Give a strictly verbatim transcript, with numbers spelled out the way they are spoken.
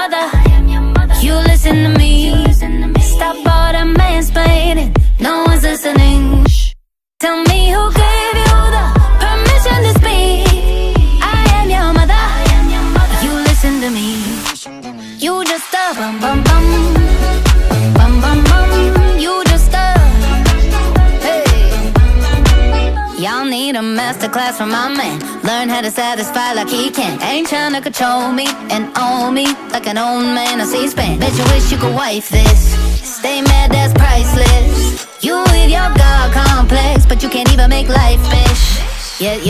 mother. You listen to me. Stop all the mansplaining. No one's listening. Shh. Tell me who gave you the permission to speak. I am your mother. You listen to me. You just a bum bum bum. Bum bum bum. You just a hey. Y'all need a masterclass from my man. Learn how to satisfy like he can. Ain't tryna control me and own me like an old man on C-SPAN. Bet you wish you could wife this. Stay mad, that's priceless. You with your God complex, but you can't even make life, bitch. Yeah.